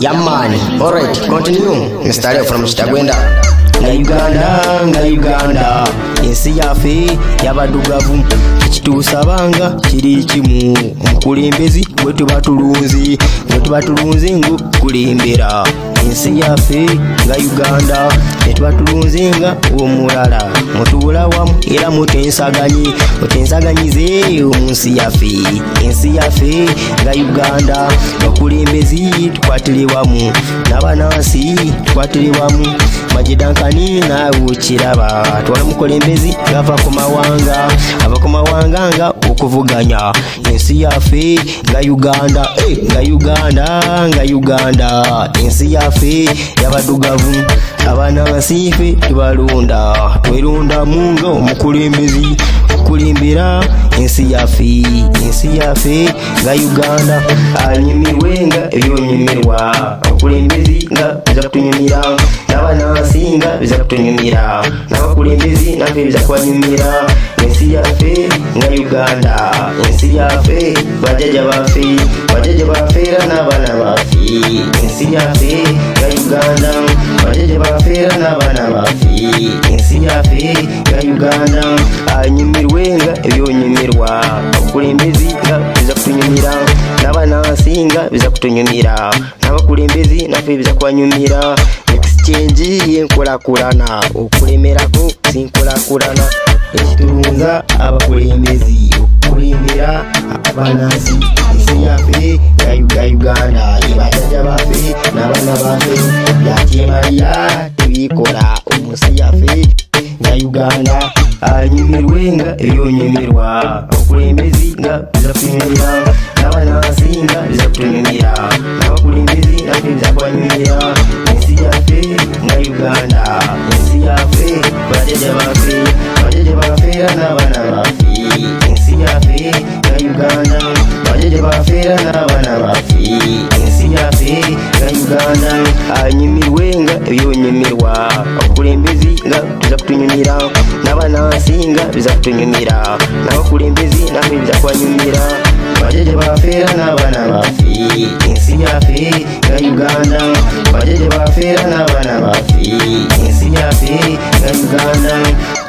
Yeah man, alright, continue. Mr Leo from Kitagwenda. Nga Uganda, ensi yaffe yabadugavu, kitusabanga kiri kimu, omukulembezi gwe tuba tulunze ngo kulembera. Ensi yaffe nga Uganda, tuba tulunze nga omulala, mutuula wamu era mutensaganyize omunsi yaffe. Ensi yaffe nga Uganda, abakulembezi tukwatire wamu, n'abanansi tukwatire wamu. Duncan nawe ukiraba, twala mukulembezi gava ku mawanga, ava ku mawanga nga okuvuganya. Ensi yaffe nga Uganda, nga Uganda, ensi yaffe yabadugavu, abanansi ffe tubalonda, tweronda munga omukulembezi kulembera ensi yaffe nga Uganda. Anyumirwe nga ebyonyumirwa, omukulembezi nga biza kutunyumira, n'abanansi nga biza kutunyumira, n'abakulembezi naffe biza kubanyumira. Ensi yaffe nga Uganda, ensi yaffe bajjajja baffe era n'abaana baffe. Ensi yaffe nga Uganda, bajjajja baffe era n'abaana baffe. Ensi yaffe nga Uganda, anyumirwe nga ebyonyumirwa, obukulembezi nga biza kutunyumira, n'abanansi nga biza kutunyumira, n'abakulembezi naffe biza kubanyumira. Exchange y'enkulakulana, okulemerako sinkulakulana, ekitulunza abakulembezi okulembera abanansi. Ensi yaffe nga Uganda, bajjajja baffe n'abaana baffe, byatyemalira tebikola omunsi yaffe nga Uganda. Anyumirwe nga ebyonyumirwa, obukulembezi nga biza kutunyumira, n'abanansi nga biza kutunyumira, n'abakulembezi naffe biza kubanyumira. Ensi yaffe nga Uganda, ensi yaffe bajjajja baffe era n'abaana baffe. Ensi yaffe nga Uganda, bajjajja baffe era n'abaana baffe. Ensi yaffe nga Uganda, anyumirwe nga ebyonyumirwa, obukulembezi nga biza kutunyumira, n'abanansi nga biza kutunyumira, n'abakulembezi naffe biza kubanyumira, bajjajja baffe era n'abaana baffe. Ensi yaffe nga Uganda, bajjajja baffe era n'abaana baffe. Ensi yaffe nga Uganda,